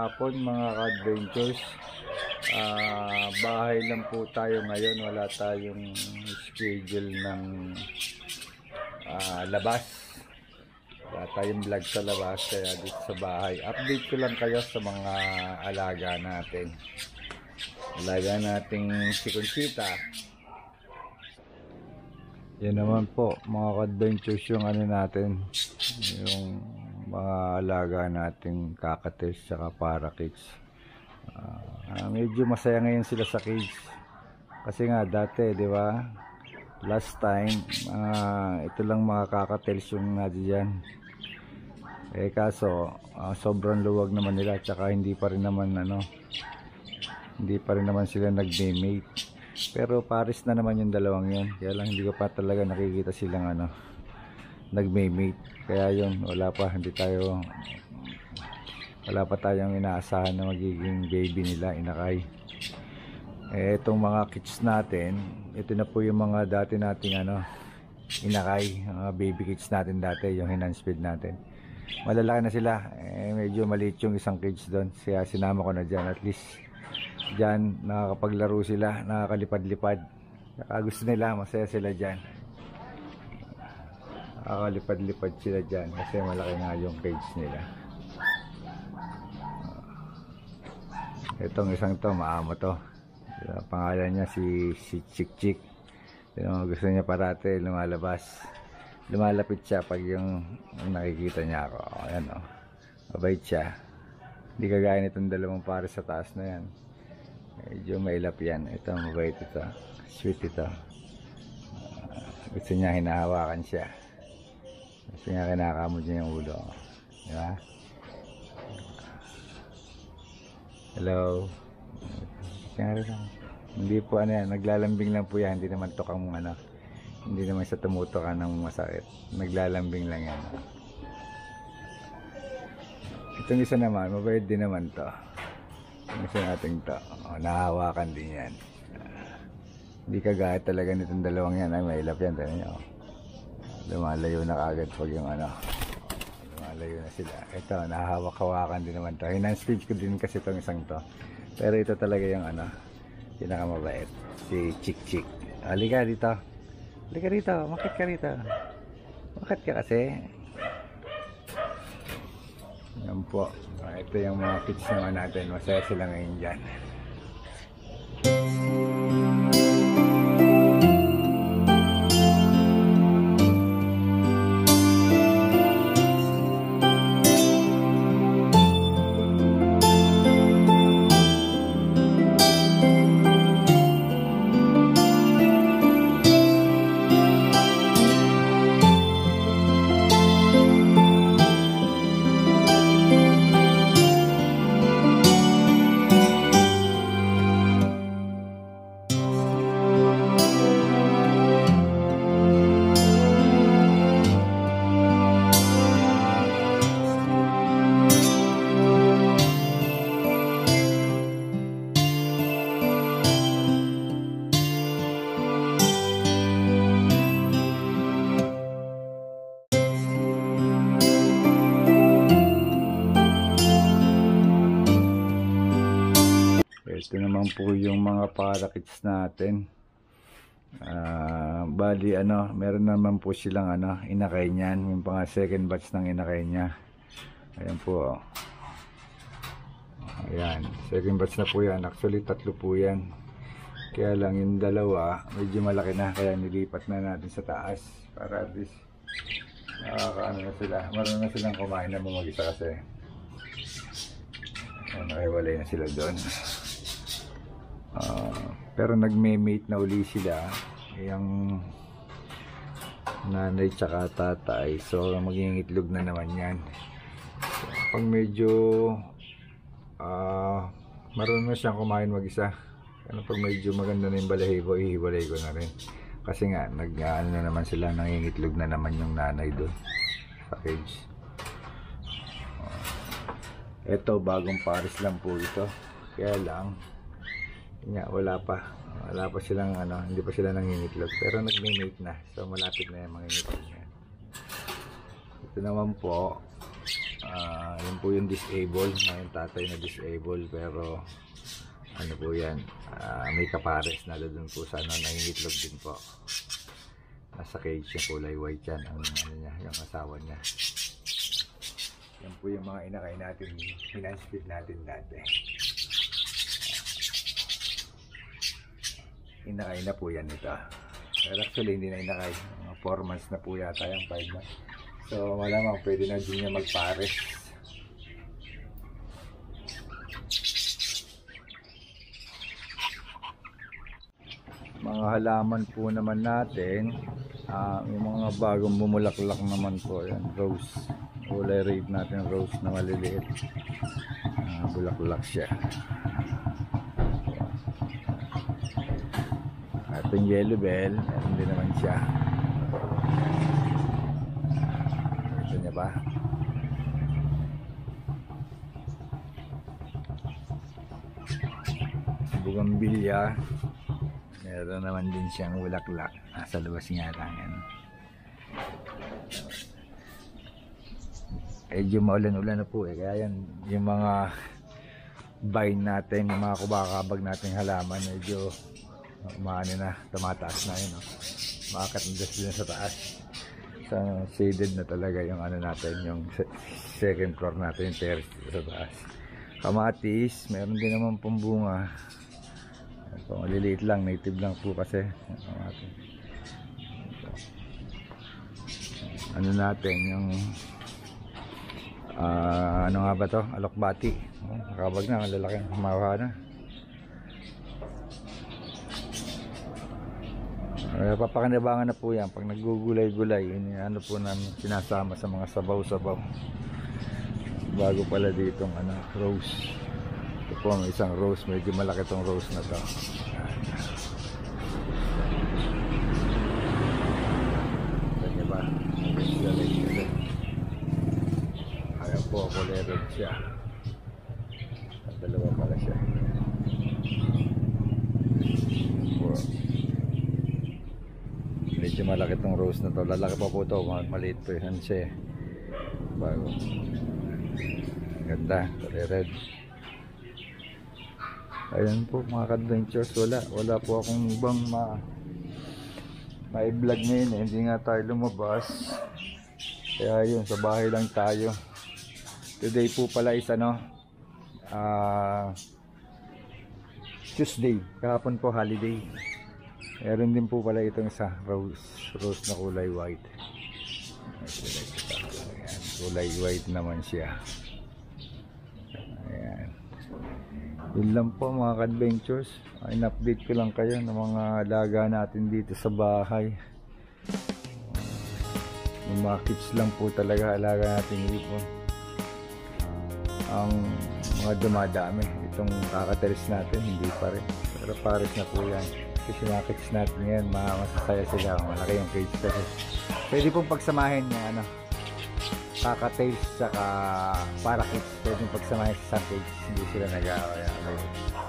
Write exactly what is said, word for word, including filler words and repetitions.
hapon mga ka-adventures. Uh, bahay lang po tayo ngayon, wala tayong schedule ng uh, labas, wala tayong vlog sa labas, kaya dito sa bahay update ko lang kayo sa mga alaga natin alaga nating si Conchita. Yan naman po mga ka-adventures yung ano natin, yung mga alaga nating kakates saka parakeets. Uh, medyo masaya ngayon sila sa cage kasi nga dati, di ba, last time uh, ito lang mga kakatels yung nandiyan, eh kaso uh, sobrang luwag naman nila, tsaka hindi pa rin naman ano hindi pa rin naman sila nag-mate. Pero pares na naman yung dalawang yun, kaya lang hindi ko pa talaga nakikita silang ano nag-mate. Kaya yun, wala pa, hindi tayo wala pa tayong inaasahan na magiging baby nila, inakay. Eh itong mga kits natin, ito na po yung mga dati nating ano inakay, mga baby kits natin dati, yung enhanced feed natin. Malalaki na sila, eh medyo maliit yung isang cage doon, kaya sinama ko na dyan. At least dyan nakakapaglaro sila, nakakalipad-lipad, saka gusto nila, masaya sila dyan, nakakalipad-lipad sila dyan kasi malaki nga yung cage nila. Itong isang to, maamo to, pangalan niya si, si Chick Chick. Yung gusto niya parate lumalabas, lumalapit siya pag yung, yung nakikita niya ako. Ayan o, mabait siya, hindi kagaya nitong dalawang pares sa taas na yan, medyo mailap yan. Ito mabait, ito sweet, ito uh, gusto niya, hinahawakan siya, gusto niya, kinakamod niya yung ulo, diba? Hello. Hindi po ano yan, naglalambing lang po yan, hindi naman tokang ano, hindi naman sa tumutokan ng masakit, naglalambing lang yan. Itong isa naman, mabait din naman to. Itong isa natin to, oh, nahawakan din yan. Uh, hindi kagaya talaga nitong dalawang yan, ay mailap yan, tayo nyo. Lumalayo na kagad pag yung ano, lumalayo na sila. Ito, nahahawak-hawakan din naman to. Hinang-speech ko din kasi itong isang to. Pero ito talaga yung ano, pinakamabait, si Chick Chick. Halika dito, halika dito, makit ka rito, makit ka kasi. Yan po, ito yung mga kids naman natin, masaya sila ngayon dyan. Ito naman po yung mga parakeets natin. Uh, bali ano, meron naman po silang ano, inakay niyan, yung pang second batch ng inakay niya. Ayan po. Ayan, second batch na po yan. Actually tatlo po yan. Kaya lang yung dalawa medyo malaki na, kaya nilipat na natin sa taas para at least nakakaano na sila. Marunong na silang kumain na mag-isa kasi. Ayan, nakiwalay na sila doon. Uh, pero nagme-mate na uli sila, yung nanay tsaka tatay, so magiging itlog na naman yan. So, pag medyo uh, marunong na siyang kumain mag-isa, ano, pag medyo maganda na yung balahibo, ihiwalay ko na rin kasi nga nag ano na naman sila, nangingitlog na naman yung nanay doon sa cage. Uh, eto bagong pares lang po ito, kaya lang nga wala pa wala pa silang ano, hindi pa sila nangingitlog, pero nagme-mate na, so malapit na yung mga ngitlog niya. Ito naman po Uh, yun po yung disable, yung tatay na disable, pero ano po yan, uh, may kapares na doon po sa ano, nangingitlog din po. Nasa cage yung kulay white yan, ang ano niya, yung asawa niya. Yan po yung mga inakay natin, hinanspit natin dati. Inakay na po yan ito. Pero actually hindi na inakay, mga four months na po yata yung five months. So malamang pwede na din niya magpares. Mga halaman po naman natin, uh, yung mga bagong bumulaklak naman po, yan, rose. Kulay red natin, rose na maliliit. Uh, bulaklak siya. Ating yellow bell, meron din naman siya. Ito niya ba? Bugambilya. Meron naman din siyang bulaklak. Nasa labas nga lang yan. Medyo maulan-ulan na po eh. Kaya yan, yung mga vine natin, yung mga kubakabag nating halaman, medyo umaano na, tumataas na yun. No? Makakandas din sa taas. So, shaded na talaga yung ano natin, yung second floor natin, yung terrace sa taas. Kamatis, meron din naman pong bunga. So, maliliit lang, native lang po kasi. Ano natin, yung uh, ano nga ba to? Alokbati. Oh, nakabag na, malalaki, mawa na. Uh, papakinabangan na po yan pag naggugulay-gulay. Yun yung ano po namin sinasama sa mga sabaw-sabaw. Bago pala ditong ano, rose. Ito po may isang rose, medyo malaki tong rose na to. Ganyan ba? Ayaw po, kulay red siya. At dalawa pala siya. Wow. Medyo malaki tong rose na to. Lalaki pa po to, maliit po yan siya. Bago. Ganda, kulay red. Ayan po mga ka-adventures, wala wala po akong ibang ma ma-vlog ngayon eh. Hindi nga tayo lumabas, kaya yun, sa bahay lang tayo. Today po pala is ano, uh, Tuesday, kahapon po holiday. Meron din po pala itong isa, rose rose na kulay white. Ayan, kulay white naman siya. Ayan. Yun lang po mga ka-adventures. In-update ko lang kayo ng mga alaga natin dito sa bahay. Yung mga kids lang po talaga alaga natin dito. Ang mga dumadami, itong kakatalis natin hindi pa rin, pero pares na po yan. Kasi mga kids natin yan, masasaya sila. Malaki yung cage kasi pwede pong pagsamahin yung ano, kakatails saka para kids, pwede pong pagsamahin sa isang cage. Hindi sila nag-aaway.